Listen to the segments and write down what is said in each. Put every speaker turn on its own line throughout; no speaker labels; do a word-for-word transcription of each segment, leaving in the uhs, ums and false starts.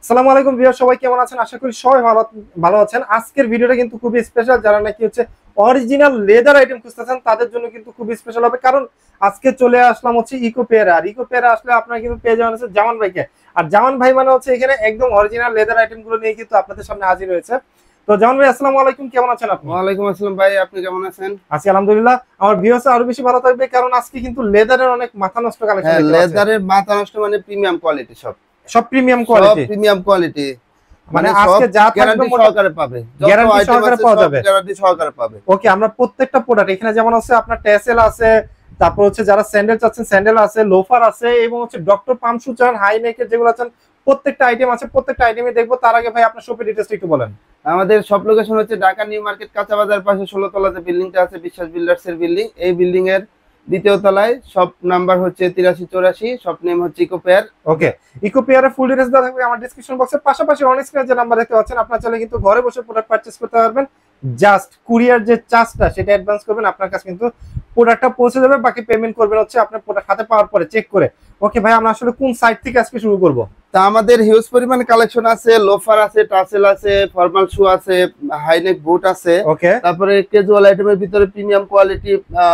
আসসালামু আলাইকুম ভিউয়ার, সবাই কেমন আছেন? আশা করি সবাই ভালো ভালো আছেন। আজকের ভিডিওটা কিন্তু খুবই স্পেশাল। যারা নাকি হচ্ছে অরিজিনাল লেদার আইটেম খুঁজতেছেন তাদের জন্য কিন্তু খুবই স্পেশাল হবে, কারণ আজকে চলে আসলাম হচ্ছে ইকো পেয়ারে। আর ইকো পেয়ারে আসলে আপনারা কিন্তু পেয়ে যাবেন হচ্ছে জামান ভাইকে। আর জামান ভাই মানে হচ্ছে এখানে একদম অরিজিনাল লেদার আইটেম গুলো নিয়ে কিন্তু আপনাদের সামনে হাজির হয়েছে। তো জামান ভাই, আসসালামু আলাইকুম, কেমন আছেন আপনি?
ওয়ালাইকুম আসসালাম ভাই, আপনি কেমন আছেন?
আছি আলহামদুলিল্লাহ। আমার ভিউয়ার্স আরো বেশি ভালো থাকবে, কারণ আজকে কিন্তু লেদারের অনেক মাথা নষ্ট কালেকশন।
হ্যাঁ, লেদারের মাথা নষ্ট মানে প্রিমিয়াম কোয়ালিটি, সব
সব প্রিমিয়াম কোয়ালিটি,
সব প্রিমিয়াম কোয়ালিটি,
মানে আজকে যা
গ্যারান্টি সহকারে পাবে,
গ্যারান্টি সহকারে পাওয়া যাবে,
গ্যারান্টি সহকারে পাবে।
ওকে, আমরা প্রত্যেকটা প্রোডাক্ট এখানে যেমন আছে আপনার টেসেল আছে, তারপর হচ্ছে যারা স্যান্ডেল চাচ্ছেন স্যান্ডেল আছে, লোফার আছে, এবং হচ্ছে ডক্টর পাম শু চান, হাই নেকের যেগুলো আছেন প্রত্যেকটা আইটেম আছে। প্রত্যেকটা আইটেমে দেখবো। তার আগে ভাই আপনার শপের ডিটেইলস একটু বলেন।
আমাদের সব লোকেশন হচ্ছে ঢাকা নিউ মার্কেট কাঁচা বাজার পাশে ষোলো তলাতে বিল্ডিংটা আছে, বিশ্বাস বিল্ডার্স এর বিল্ডিং। এই বিল্ডিং এর দ্বিতীয় তলায়, শপ নাম্বার হচ্ছে তিরাশি চৌরাশি, শপ নেম হচ্ছে ইকো পেয়ার।
ওকে, ইকো পেয়ারের ফুল ডিটেইলস দেওয়া থাকবে আমার ডেসক্রিপশন বক্সে। পাশাপাশি অন স্ক্রিনে যে নাম্বার দেখতে পাচ্ছেন, আপনারা চাইলে কিন্তু ঘরে বসে প্রোডাক্ট পারচেজ করতে পারবেন। জাস্ট কুরিয়ার যে চার্জটা সেটা অ্যাডভান্স করবেন, আপনার কাছে কিন্তু প্রোডাক্টটা পৌঁছে যাবে। বাকি পেমেন্ট করবেন হচ্ছে আপনার প্রোডাক্ট হাতে পাওয়ার পরে চেক করে। ওকে ভাই, আমরা আসলে কোন সাইট থেকে আজকে শুরু করব?
তা আমাদের হিউজ পরিমাণ কালেকশন আছে, লোফার আছে, টাসেল আছে, ফর্মাল শু আছে, হাইনেক বুট আছে।
ওকে,
তারপরে ক্যাজুয়াল আইটেমের ভিতরে প্রিমিয়াম কোয়ালিটি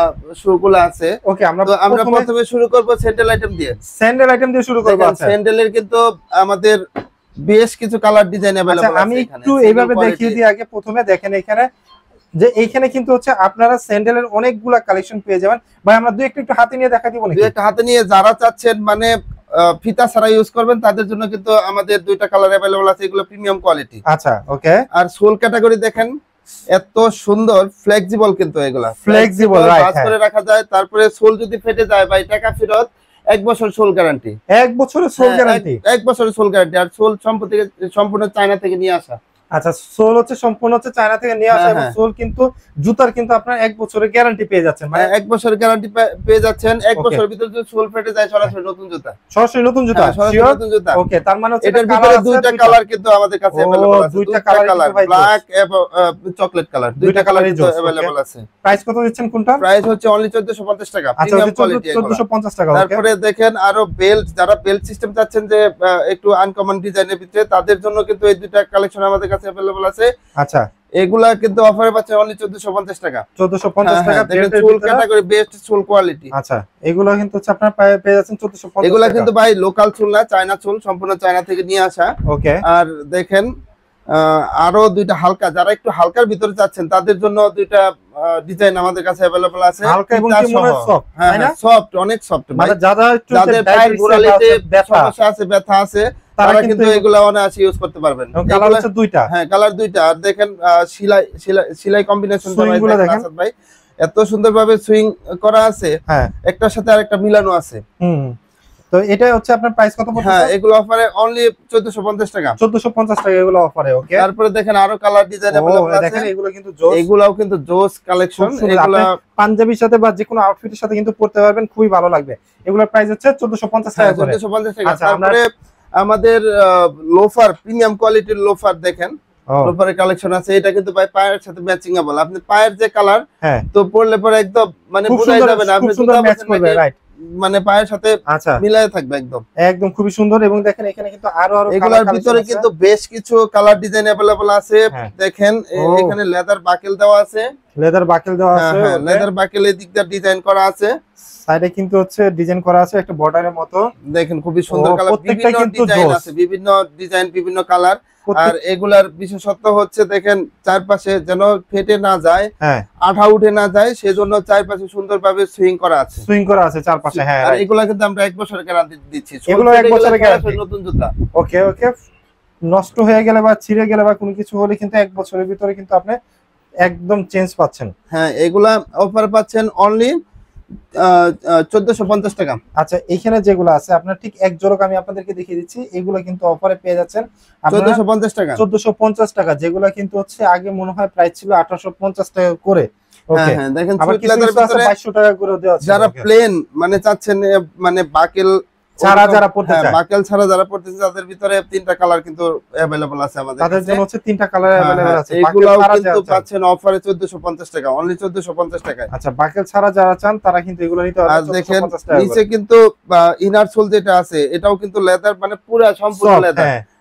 শু গুলো আছে।
ওকে, আমরা
তো আমরা প্রথমে শুরু করব স্যান্ডেল আইটেম দিয়ে।
স্যান্ডেল আইটেম দিয়ে শুরু করব। আচ্ছা,
স্যান্ডেলের কিন্তু আমাদের বেশ কিছু কালার ডিজাইন अवेलेबल আছে।
আমি একটু এইভাবে দেখিয়ে দিই আগে। প্রথমে দেখেন এখানে যে এইখানে কিন্তু হচ্ছে আপনারা স্যান্ডেলের অনেকগুলা কালেকশন পেয়ে যাবেন। ভাই আমরা দুই একটু একটু হাতে নিয়ে দেখা দিব নাকি?
দুই একটা হাতে নিয়ে যারা চাচ্ছেন মানে ফিতা ছাড়া ইউজ করবেন তাদের জন্য কিন্তু আমাদের দুইটা কালার अवेलेबल আছে, এগুলো প্রিমিয়াম কোয়ালিটি।
আচ্ছা, ওকে।
আর সোল ক্যাটাগরি দেখেন, এত সুন্দর ফ্লেক্সিবল, কিন্তু এগুলা
ফ্লেক্সিবল, রাইট,
ভাঁজ করে রাখা যায়। তারপরে সোল যদি ফেটে যায় ভাই টাকা ফেরত, এক বছর সোল গ্যারান্টি।
এক বছরের সোল গ্যারান্টি?
এক বছরের সোল গ্যারান্টি। আর সোল সম্পূর্ণ সম্পূর্ণ চায়না থেকে নিয়ে আসা।
আচ্ছা, সোল হচ্ছে সম্পূর্ণ হচ্ছে চায়না থেকে নিয়ে আসা, এবং সোল কিন্তু জুতার কিন্তু আপনার এক বছরের গ্যারান্টি পেয়ে যাচ্ছেন। মানে
এক বছরের গ্যারান্টি পেয়ে যাচ্ছেন। এক বছরের ভিতরে যদি সোল ফেটে যায় সরাসরি নতুন জুতা,
সরাসরি নতুন জুতা,
সরাসরি নতুন জুতা।
ওকে, তার মানে হচ্ছে
এটার ভিতরে দুইটা কালার কিন্তু আমাদের কাছে अवेलेबल আছে।
দুইটা কালার,
ব্ল্যাক এবং চকলেট কালার, দুইটা কালারই अवेलेबल আছে।
প্রাইস কত দিচ্ছেন কোনটা?
প্রাইস হচ্ছে অনলি চৌদ্দশো পঞ্চাশ টাকা, প্রিমিয়াম কোয়ালিটি
চৌদ্দশো পঞ্চাশ টাকা।
তারপরে দেখেন আরো বেল্ট, যারা বেল্ট সিস্টেম চাচ্ছেন যে একটু আনকমন ডিজাইনের ভিতরে, তাদের জন্য কিন্তু এই দুইটা কালেকশন আমাদের কাছে अवेलेबल আছে।
আচ্ছা,
এগুলা কিন্তু অফারে পাচ্ছেন অনলি চৌদ্দশো পঞ্চাশ টাকা।
চৌদ্দশো পঞ্চাশ টাকা
বেল্টের sole category, best sole quality.
আচ্ছা, এগুলো কিন্তু হচ্ছে আপনারা পেয়ে যাচ্ছেন চৌদ্দশো পঞ্চাশ টাকা।
এগুলা কিন্তু ভাই লোকাল সোল না, চায়না সোল, সম্পূর্ণ চায়না থেকে নিয়ে আসা।
ওকে,
আর দেখেন আরো দুইটা হালকা, যারা একটু হালকার ভিতরে চাচ্ছেন তাদের জন্য দুইটা ডিজাইন আমাদের কাছে अवेलेबल আছে।
হালকা এবং কি মনে সফট,
হ্যাঁ হ্যাঁ, সফট, অনেক সফট।
মানে যারা একটু
যাদের পায়ের গোড়ালিতে সমস্যা আছে, ব্যথা আছে, তারা কিন্তু এগুলা অনায়াসে ইউজ করতে পারবেন।
কালার হচ্ছে দুইটা।
হ্যাঁ, কালার দুইটা। আর দেখেন সেলাই সেলাই কম্বিনেশনটা দেখেন ভাই, এত সুন্দরভাবে সুইং করা আছে।
হ্যাঁ,
একটার সাথে আরেকটা মিলানো আছে।
হুম, তো এটা হচ্ছে আপনার প্রাইস কত পড়ছে?
হ্যাঁ, এগুলো অফারে অনলি চৌদ্দশো পঞ্চাশ টাকা।
চৌদ্দশো পঞ্চাশ টাকা এগুলো অফারে। ওকে,
তারপরে দেখেন আরো কালার ডিজাইন अवेलेबल আছে।
দেখেন এগুলো কিন্তু জোস,
এগুলাও কিন্তু জোস কালেকশন। এগুলা
পাঞ্জাবির সাথে বা যে কোনো আউটফিটের সাথে কিন্তু পরতে পারবেন, খুবই ভালো লাগবে। এগুলোর প্রাইস হচ্ছে চৌদ্দশো পঞ্চাশ টাকা করে।
চৌদ্দশো পঞ্চাশ টাকা। তারপরে আমাদের লোফার, প্রিমিয়াম কোয়ালিটির লোফার দেখেন, লোফারের কালেকশন আছে। এটা কিন্তু ভাই পায়ের সাথে ম্যাচিংয়েবল। আপনি পায়ের যে কালার,
হ্যাঁ,
তো পরলে পরে একদম মানে বোঝাই যাবে না আপনি জুতা ম্যাচ করবে, রাইট, মানে পায়ের সাথে
আচ্ছা
মিলায়ে থাকবে একদম
একদম খুবই সুন্দর। এবং দেখেন এখানে কিন্তু আরো আরো
এগুলোর ভিতরে কিন্তু বেশ কিছু কালার ডিজাইন अवेलेबल আছে। দেখেন এখানে লেদার বাকেল দেওয়া আছে,
লেদার বাকেল দেওয়া আছে,
হ্যাঁ, লেদার বাকেলের দিক দিয়ে ডিজাইন করা আছে।
সাইডে কিন্তু হচ্ছে ডিজাইন করা আছে একটা বর্ডারের মতো।
দেখেন খুবই সুন্দর কালার, বিভিন্ন ডিজাইন আছে, বিভিন্ন ডিজাইন, বিভিন্ন কালার। আর এগুলার বিশেষত্ব হচ্ছে দেখেন চারপাশে যেন ফেটে না যায়,
হ্যাঁ,
আঠা উঠে না যায়, সেজন্য চারপাশে সুন্দরভাবে সুইং করা আছে,
সুইং করা আছে চারপাশে। হ্যাঁ,
আর এগুলা কিন্তু আমরা এক বছরের গ্যারান্টি দিচ্ছি।
এগুলো এক বছরের গ্যারান্টি,
নতুন জুতা।
ওকে ওকে, নষ্ট হয়ে গেলে বা ছিঁড়ে গেলে বা কোনো কিছু হলে কিন্তু এক বছরের ভিতরে কিন্তু আপনি একদম চেঞ্জ পাচ্ছেন।
হ্যাঁ, এগুলা অফার পাচ্ছেন অনলি চৌদ্দশো পঞ্চাশ টাকা।
আচ্ছা, এখানে যেগুলো আছে আপনার ঠিক এক জোড়ক আমি আপনাদেরকে দেখিয়ে দিচ্ছি। এগুলো কিন্তু অফারে পেয়ে যাচ্ছেন
চৌদ্দশো পঞ্চাশ টাকা।
চৌদ্দশো পঞ্চাশ টাকা, যেগুলো কিন্তু হচ্ছে আগে মনে হয় প্রাইস ছিল আঠারোশো পঞ্চাশ টাকা করে।
ওকে, হ্যাঁ, দেখেন
বাইশশো টাকা করে দেওয়া আছে।
যারা প্লেন মানে চাচ্ছেন, মানে বাকেল
ছাড়া যারা পড়তে চায়,
বাকেল ছাড়া যারা পড়তেছে, তাদের ভিতরে তিনটা কালার কিন্তু अवेलेबल আছে আমাদের,
তাদের জন্য হচ্ছে তিনটা কালার अवेलेबल আছে।
এগুলাও কিন্তু পাচ্ছেন অফারে চৌদ্দশো পঞ্চাশ টাকা, অনলি চৌদ্দশো পঞ্চাশ টাকায়।
আচ্ছা, বাকেল ছাড়া যারা চান তারা কিন্তু এগুলো নিতে পারবেন।
আর দেখেন নিচে কিন্তু ইনার সোল যেটা আছে, এটাও কিন্তু লেদার, মানে পুরো সম্পূর্ণ লেদার।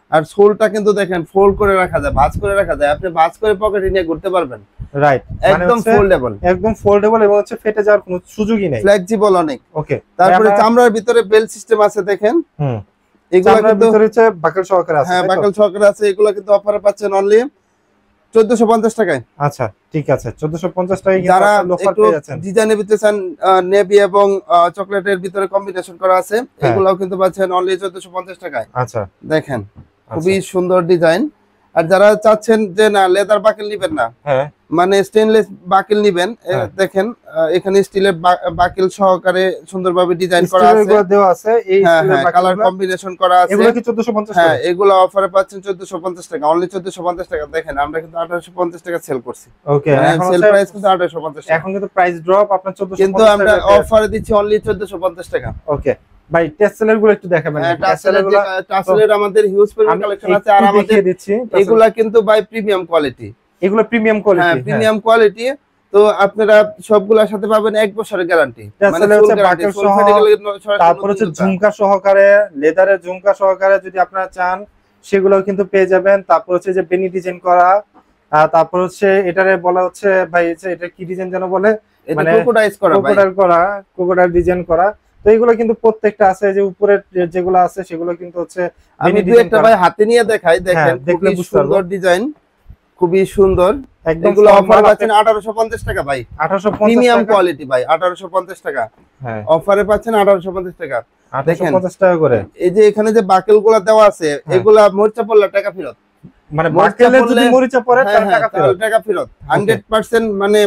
আর সোলটা কিন্তু দেখেন ফোল্ড করে রাখা যায়, ভাঁজ করে রাখা যায়, আপনি ভাঁজ করে পকেটে নিয়ে ঘুরতে পারবেন।
রাইট,
একদম ফোল্ডেবল,
একদম ফোল্ডেবল এবং হচ্ছে ফেটে যাওয়ার কোনো সুযোগই নেই,
ফ্লেক্সিবল অনেক।
ওকে,
তারপরে চামড়ার ভিতরে বেল্ট সিস্টেম আছে দেখেন।
হুম,
এগুলো
কিন্তু ভিতরে হচ্ছে বাকেল সহকারে আছে।
হ্যাঁ, বাকেল সহকারে আছে। এগুলো কিন্তু অফারে পাচ্ছেন অনলি চোদ্দশো পঞ্চাশ টাকায়।
আচ্ছা, ঠিক আছে, চোদ্দশো পঞ্চাশ টাকায়
যারা একটু ডিজাইনের ভিতরে চান, নেভি এবং চকলেটের ভিতরে কম্বিনেশন করা আছে, এগুলাও কিন্তু পাচ্ছেন অনলি চোদ্দশো পঞ্চাশ টাকায়।
আচ্ছা,
দেখেন খুবই সুন্দর ডিজাইন। আর যারা চাচ্ছেন যে না লেদার বাকেল নিবেন না, হ্যাঁ মানে স্টেনলেস বাকেল নিবেন, দেখেন এখানে স্টিলের বাকেল সহকারে সুন্দরভাবে ডিজাইন করা আছে, এগুলো দেওয়া আছে, এই কালার কম্বিনেশন করা আছে। এগুলো কি চোদ্দশো পঞ্চাশ? হ্যাঁ, এগুলো অফারে পাচ্ছেন চোদ্দশো পঞ্চাশ টাকা, অনলি চোদ্দশো পঞ্চাশ টাকা। দেখেন আমরা কিন্তু আঠারোশো পঞ্চাশ টাকা সেল করছি। ওকে, এখন সেল প্রাইস কিন্তু আঠারোশো পঞ্চাশ টাকা, এখন কিন্তু প্রাইস ড্রপ আপনার চোদ্দশো পঞ্চাশ, কিন্তু আমরা অফারে দিচ্ছি অনলি চোদ্দশো পঞ্চাশ টাকা।
ওকে ভাই, টেসেলের গুলো একটু দেখাবেন।
টেসেলের গুলো, টেসেলের আমাদের হিউজ পরিমাণ কালেকশন আছে। আর আমাদের দিচ্ছি এগুলা কিন্তু বাই প্রিমিয়াম কোয়ালিটি, এগুলো প্রিমিয়াম কোয়ালিটি। হ্যাঁ, প্রিমিয়াম কোয়ালিটি। তো আপনারা সবগুলোর সাথে পাবেন এক বছরের গ্যারান্টি, মানে হচ্ছে বাকেল সহ,
তারপর হচ্ছে ঝুমকা সহকারে, লেদারের ঝুমকা সহকারে যদি আপনারা চান সেগুলোও কিন্তু পেয়ে যাবেন। তারপর হচ্ছে যে বেনি ডিজাইন করা, তারপর হচ্ছে এটারে বলা হচ্ছে ভাই এটা কি ডিজাইন যেন বলে, মানে ক্রোকোডাইল করা, ক্রোকোডাইল করা, ক্রোকোডাইল ডিজাইন করা। তো এগুলো কিন্তু প্রত্যেকটা আছে, যে উপরে যেগুলো আছে সেগুলো কিন্তু হচ্ছে
আমি দুই একটা ভাই হাতে নিয়ে দেখাই। দেখেন খুবই সুন্দর ডিজাইন, খুবই সুন্দর। একদম এগুলো অফারে পাচ্ছেন আঠারোশো পঞ্চাশ টাকা ভাই, আঠারোশো পঞ্চাশ প্রিমিয়াম কোয়ালিটি ভাই, আঠারোশো পঞ্চাশ টাকা। হ্যাঁ, অফারে পাচ্ছেন আঠারোশো পঞ্চাশ টাকা। দেখেন পঞ্চাশ টাকা করে। এই যে এখানে যে বাকেলগুলো দেওয়া আছে, এগুলা মরিচা পড়লে টাকা ফেরত, মানে বাকেলে যদি মরিচা পড়ে তাহলে টাকা ফেরত, টাকা ফেরত হান্ড্রেড পার্সেন্ট, মানে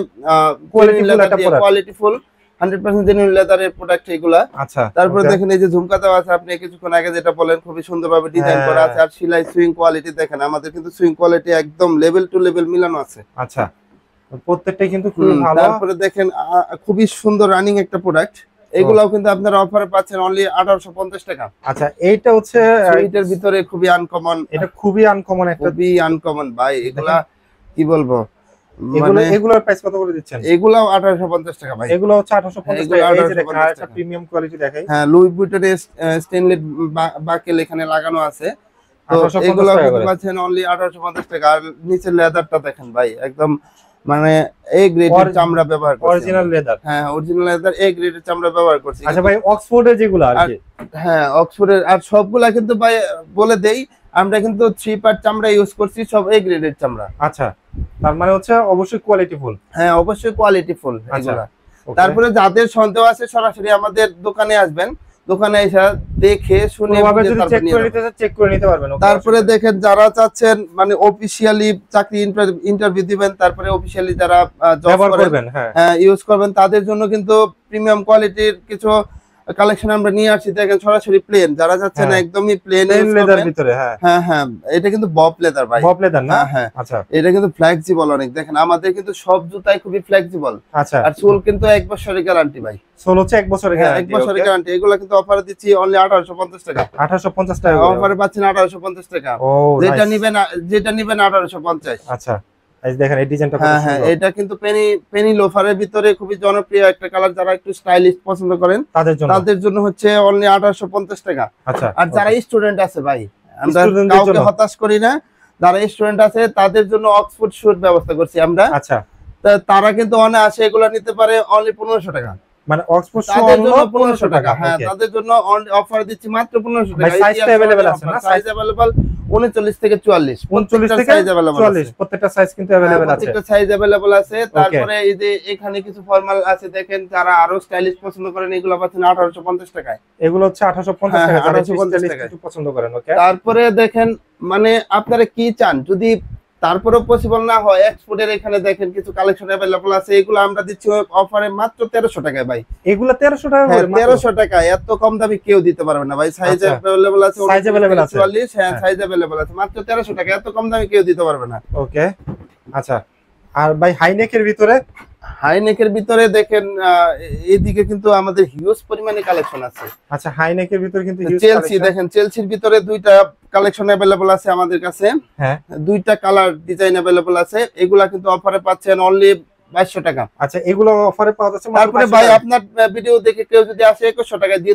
quality full hundred percent genuine লেদারের প্রোডাক্ট এগুলা। আচ্ছা, তারপরে দেখেন এই যে ঝুমকা দেওয়া আছে, আপনি কিছুক্ষণ আগে যেটা বলেন খুবই সুন্দরভাবে ডিজাইন করা আছে। আর সেলাই সুইং কোয়ালিটি দেখেন, আমাদের কিন্তু সুইং কোয়ালিটি একদম লেভেল টু লেভেল মিলানো আছে।
আচ্ছা, প্রত্যেকটাই কিন্তু খুব ভালো।
তারপরে দেখেন খুবই সুন্দর রানিং একটা প্রোডাক্ট, এগুলাও কিন্তু আপনারা অফারে পাচ্ছেন অনলি আঠারোশো পঞ্চাশ টাকা।
আচ্ছা, এইটা হচ্ছে
এটার ভিতরে খুবই আনকমন,
এটা খুবই আনকমন, একটা
খুবই আনকমন ভাই। এগুলা কি বলবো,
এগুলো এগুলোর প্রাইস কত করে দিচ্ছেন?
এগুলাও আঠারোশো পঞ্চাশ টাকা ভাই,
এগুলো হচ্ছে আঠারোশো পঞ্চাশ টাকা। এই যে দেখেন আরেকটা প্রিমিয়াম কোয়ালিটি দেখাই।
হ্যাঁ, লুই ভিটনের স্টেনলেস বাকেল এখানে লাগানো আছে। তো এগুলো কিন্তু পাচ্ছেন অনলি আঠারোশো পঞ্চাশ টাকা। আর নিচের লেদারটা দেখেন ভাই, একদম মানে এ গ্রেডের চামড়া ব্যবহার করছি,
অরিজিনাল লেদার।
হ্যাঁ, অরিজিনাল লেদার, এ গ্রেডের চামড়া ব্যবহার করছি।
আচ্ছা ভাই, অক্সফোর্ডের যেগুলো আর কি,
হ্যাঁ অক্সফোর্ডের, আর সবগুলা কিন্তু ভাই বলে দেই আমরা কিন্তু থ্রি পার্ট চামড়া ইউজ করছি, সব এ গ্রেডের চামড়া।
আচ্ছা, তার মানে হচ্ছে অবশ্যই কোয়ালিটি ফুল।
হ্যাঁ, অবশ্যই কোয়ালিটি ফুল এগুলা। তারপরে যাদের সন্দেহ আছে সরাসরি আমাদের দোকানে আসবেন, দোকানে এসে দেখে শুনে
চেক করে নিতে চেক করে নিতে পারবেন।
তারপরে দেখেন যারা চাচ্ছেন মানে অফিশিয়ালি চাকরি ইন্টারভিউ দিবেন, তারপরে অফিশিয়ালি যারা জব করবেন, হ্যাঁ ইউজ করবেন, তাদের জন্য কিন্তু প্রিমিয়াম কোয়ালিটির কিছু কালেকশন আমরা নিয়ে আসছি। দেখেন সরাসরি প্লেন, যারা যাচ্ছেন একদমই প্লেন
লেদার ভিতরে। হ্যাঁ
হ্যাঁ হ্যাঁ, এটা কিন্তু বব লেদার ভাই,
বব লেদার না?
হ্যাঁ, আচ্ছা, এটা কিন্তু ফ্লেক্সিবল অনেক। দেখেন আমাদের কিন্তু সব জুতাই খুবই ফ্লেক্সিবল।
আচ্ছা,
আর সোল কিন্তু এক বছরের গ্যারান্টি ভাই,
সোল হচ্ছে এক বছরের গ্যারান্টি,
এক বছরের গ্যারান্টি। এগুলো কিন্তু অফারে দিচ্ছি অনলি আঠারোশো পঞ্চাশ টাকা,
আঠারোশো পঞ্চাশ টাকা
অফারে পাচ্ছেন আঠারোশো পঞ্চাশ টাকা। যেটা নেবেন যেটা নেবেন আঠারোশো পঞ্চাশ।
আচ্ছা, এই দেখেন এই ডিজাইনটা কত
সুন্দর। হ্যাঁ, এটা কিন্তু পেনি পেনি লোফারের ভিতরে খুবই জনপ্রিয় একটা কালার, যারা একটু স্টাইলিশ পছন্দ করেন তাদের জন্য তাদের জন্য হচ্ছে অনলি আঠারোশো পঞ্চাশ টাকা।
আচ্ছা,
আর যারা স্টুডেন্ট আছে ভাই, আমরা কাউকে হতাশ করি না, যারা স্টুডেন্ট আছে তাদের জন্য অক্সফোর্ড শুট ব্যবস্থা করছি আমরা।
আচ্ছা,
তারা কিন্তু অনেক আসে, এগুলো নিতে পারে অনলি পনেরোশো টাকা,
মানে অক্সফোর্ড শু
পনেরোশো টাকা। হ্যাঁ, তাদের জন্য অফার দিচ্ছি মাত্র পনেরোশো টাকা।
সাইজটা अवेलेबल আছে না?
সাইজ अवेलेबल উনচল্লিশ থেকে চুয়াল্লিশ,
উনচল্লিশ থেকে চুয়াল্লিশ, প্রত্যেকটা সাইজ কিন্তু अवेलेबल আছে,
প্রত্যেকটা সাইজ अवेलेबल আছে। তারপরে এই যে এখানে কিছু ফর্মাল আছে, দেখেন যারা আরো স্টাইলিশ পছন্দ করেন এগুলো পাচ্ছেন আঠারোশো পঞ্চাশ টাকায়।
এগুলো হচ্ছে আঠারোশো পঞ্চাশ টাকা, আঠারোশো পঞ্চাশ টাকা একটু পছন্দ করেন। ওকে,
তারপরে দেখেন মানে আপনারা কি চান, যদি তারপরে পসিবল না হয় এক্সপোর্টের এখানে দেখেন কিছু কালেকশন अवेलेबल আছে, এগুলো আমরা দিচ্ছি অফারে মাত্র তেরোশো টাকায় ভাই।
এগুলো তেরোশো টাকা করে,
তেরোশো টাকায় এত কম দামে কেউ দিতে পারবে না ভাই। সাইজ अवेलेबल আছে,
সাইজ अवेलेबल আছে
চুয়াল্লিশ। হ্যাঁ, সাইজ अवेलेबल আছে, মাত্র তেরোশো টাকা, এত কম দামে কেউ দিতে পারবে না।
ওকে, আচ্ছা। আর ভাই হাইনেকের ভিতরে,
হাইনেকের ভিতরে দেখেন এইদিকে কিন্তু আমাদের হিউজ পরিমাণে কালেকশন আছে।
আচ্ছা, হাইনেকের ভিতরে কিন্তু হিউজ
চেলসি দেখেন, চেলসির ভিতরে দুইটা কালেকশন अवेलेबल আছে আমাদের কাছে।
হ্যাঁ,
দুইটা কালার ডিজাইন अवेलेबल আছে, এগুলা কিন্তু অফারে পাচ্ছেন অনলি বাইশশো টাকা।
আচ্ছা, এগুলো অফারে পাওয়া যাচ্ছে।
তারপরে ভাই আপনার ভিডিও দেখে কেউ যদি আসে একুশশো টাকা দিয়ে দিব।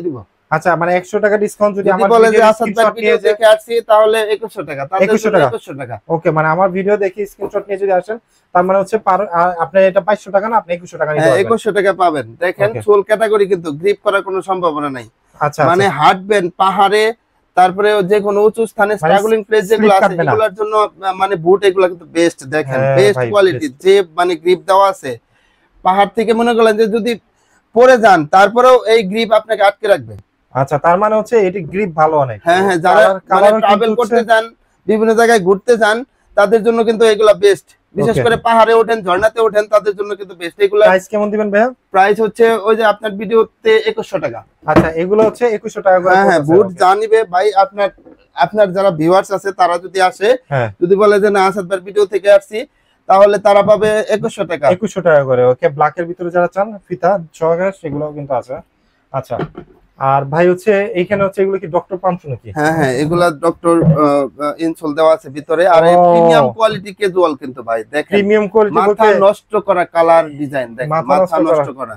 আচ্ছা মানে একশো টাকা ডিসকাউন্ট যদি
আমার বলে যে আসাদ ভাই ভিডিও দেখে আসছি তাহলে একুশশো টাকা, তাদের জন্য একুশশো টাকা।
ওকে, মানে আমার ভিডিও দেখে স্ক্রিনশট নিয়ে যদি আসেন তার মানে হচ্ছে আপনি এটা বাইশশো টাকা না, আপনি একুশশো টাকা নিতে পারবেন।
হ্যাঁ একুশশো টাকা পাবেন। দেখেন সোল ক্যাটাগরি কিন্তু গ্রিপ করার কোনো সম্ভাবনা নাই।
আচ্ছা
মানে হাঁটবেন পাহাড়ে, তারপরে যে কোনো উঁচু স্থানে স্ট্রাগলিং প্লেস যেগুলো আছে এগুলোর জন্য মানে বুট এগুলো কিন্তু বেস্ট। দেখেন বেস্ট কোয়ালিটি, যে মানে গ্রিপ দেওয়া আছে। পাহাড় থেকে মনে করেন যে যদি পড়ে যান তারপরেও এই গ্রিপ আপনাকে আটকে রাখবে।
আচ্ছা তার মানে হচ্ছে এটি গ্রিপ ভালো অনেক।
হ্যাঁ হ্যাঁ, যারা মানে ট্রাভেল করতে যান, বিভিন্ন জায়গায় ঘুরতে যান, তাদের জন্য কিন্তু এগুলা বেস্ট। বিশেষ করে পাহাড়ে ওঠেন, ঝর্ণাতে ওঠেন, তাদের জন্য কিন্তু বেস্ট। এগুলা
প্রাইস কেমন দিবেন ভাইয়া?
প্রাইস হচ্ছে ওই যে আপনার ভিডিওতে একুশশো টাকা।
আচ্ছা এগুলো হচ্ছে একুশশো টাকা করে।
হ্যাঁ হ্যাঁ, বুট জানিবে ভাই। আপনার আপনার যারা ভিউয়ার্স আছে তারা যদি আসে, যদি বলে যে না আসাদ ভাই ভিডিও থেকে আসছি, তাহলে তারা পাবে একুশশো টাকা।
একুশশো টাকা করে। ওকে, ব্ল্যাকের ভিতরে যারা চান ফিতা সহকারে সেগুলোও কিন্তু আছে। আচ্ছা আর ভাই হচ্ছে এইখানে হচ্ছে এগুলো কি ডক্টর পাম্পস নাকি?
হ্যাঁ হ্যাঁ, এগুলা ডক্টর ইনসোল দেওয়া আছে ভিতরে। আর এই প্রিমিয়াম কোয়ালিটি ক্যাজুয়াল কিন্তু ভাই দেখেন,
প্রিমিয়াম কোয়ালিটি বলতে
মাথা নষ্ট করা কালার ডিজাইন, দেখেন মাথা নষ্ট করা।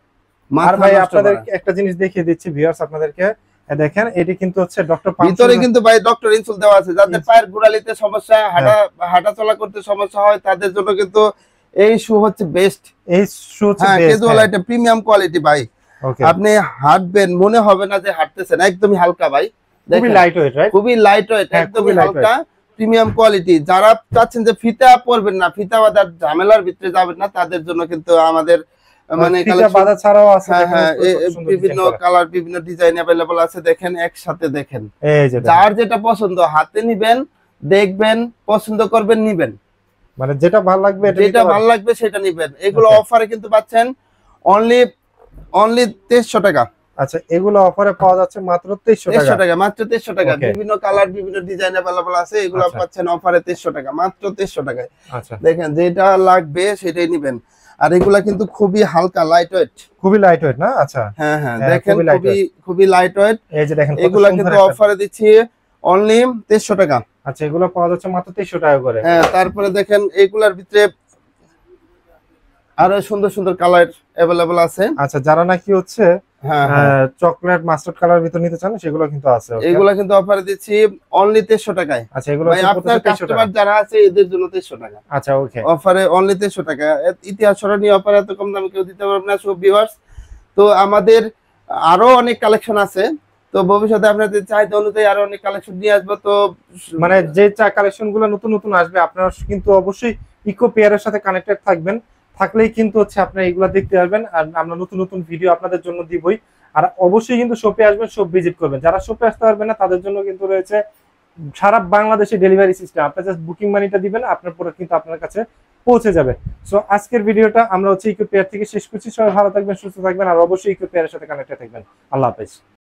আর ভাই আপনাদের একটা জিনিস দেখিয়ে দিচ্ছি ভিউয়ার্স আপনাদেরকে, দেখেন এটি কিন্তু হচ্ছে ডক্টর পাম্পস
ভিতরে কিন্তু ভাই ডক্টর ইনসোল দেওয়া আছে। যাদের পায়ের গোড়ালিতে সমস্যা, হাঁটা হাঁটা চলা করতে সমস্যা হয়, তাদের জন্য কিন্তু এই শু হচ্ছে বেস্ট।
এই শু হচ্ছে
best, casual item, premium quality ভাই। আপনি হাঁটবেন মনে হবে না যে হাঁটতেছেন, একদমই হালকা ভাই।
খুবই লাইট ওয়েট, রাইট?
খুবই লাইট ওয়েট, একদমই হালকা, প্রিমিয়াম কোয়ালিটি। যারা চাচ্ছেন যে ফিতা পরবেন না, ফিতা বাঁধার ঝামেলার ভিতরে যাবেন না, তাদের জন্য কিন্তু আমাদের মানে
ফিতা বাঁধা ছাড়াও আছে।
হ্যাঁ হ্যাঁ, বিভিন্ন কালার, বিভিন্ন ডিজাইন अवेलेबल আছে। দেখেন একসাথে দেখেন, এই যে যার যেটা পছন্দ হাতে নিবেন, দেখবেন, পছন্দ করবেন, নিবেন।
মানে যেটা ভালো লাগবে,
যেটা ভালো লাগবে সেটা নিবেন। এগুলো অফারে কিন্তু পাচ্ছেন অনলি অনলি তেইশশো টাকা।
আচ্ছা এগুলো অফারে পাওয়া যাচ্ছে মাত্র তেইশশো
টাকা, মাত্র তেইশশো টাকা। বিভিন্ন কালার, বিভিন্ন ডিজাইন अवेलेबल আছে। এগুলো পাচ্ছেন অফারে তেইশশো টাকা, মাত্র তেইশশো টাকায়।
আচ্ছা
দেখেন যেটা লাগবে সেটাই নেবেন। আর এগুলা কিন্তু খুবই হালকা, লাইট ওয়েট,
খুবই লাইট ওয়েট না? আচ্ছা
হ্যাঁ হ্যাঁ, দেখেন খুবই খুবই লাইট ওয়েট।
এই যে দেখেন
এগুলা কিন্তু অফারে দিচ্ছি অনলি তেইশশো টাকা।
আচ্ছা এগুলো পাওয়া যাচ্ছে মাত্র তেইশশো টাকা করে।
হ্যাঁ, তারপরে দেখেন এগুলার ভিতরে আরো সুন্দর সুন্দর কালার अवेलेबल আছে।
আচ্ছা যারা নাকি হচ্ছে চকলেট মাস্টার্ড কালার ভিতর নিতে চান সেগুলো কিন্তু আছে।
এগুলা কিন্তু অফারে দিচ্ছি অনলি তেইশশো টাকায়।
আচ্ছা এগুলো
ভাই আপনার কাস্টমার যারা আছে এদের জন্য তেইশশো টাকা।
আচ্ছা ওকে,
অফারে অনলি তেইশশো টাকা। ইতিহাস সরণি অফারে এত কম দামে কেউ দিতে পারবে না। সব ভিউয়ার্স, তো আমাদের আরো অনেক কালেকশন আছে, তো ভবিষ্যতে আপনাদের চাহিদা অনুযায়ী আরো অনেক কালেকশন নিয়ে আসবো। তো
মানে যে চা কালেকশন গুলো নতুন নতুন আসবে আপনারা কিন্তু অবশ্যই ইকো পেয়ারের সাথে কানেক্টেড থাকবেন, থাকলেই কিন্তু হচ্ছে আপনারা এগুলা দেখতে পারবেন। আর আমরা নতুন নতুন ভিডিও আপনাদের জন্য দিবই। আর অবশ্যই কিন্তু শপে আসবেন, শপ ভিজিট করবেন। যারা শপে আসতে পারবেন না তাদের জন্য কিন্তু রয়েছে সারা বাংলাদেশে ডেলিভারি সিস্টেম। আপনি জাস্ট বুকিং মানিটা দিবেন, আপনার প্রোডাক্ট কিন্তু আপনার কাছে পৌঁছে যাবে। সো আজকের ভিডিওটা আমরা হচ্ছে ইকো পেয়ার থেকে শেষ করছি। সবাই ভালো থাকবেন, সুস্থ থাকবেন, আর অবশ্যই ইকো পেয়ারের সাথে কানেক্টেড থাকবেন। আল্লাহ হাফেজ।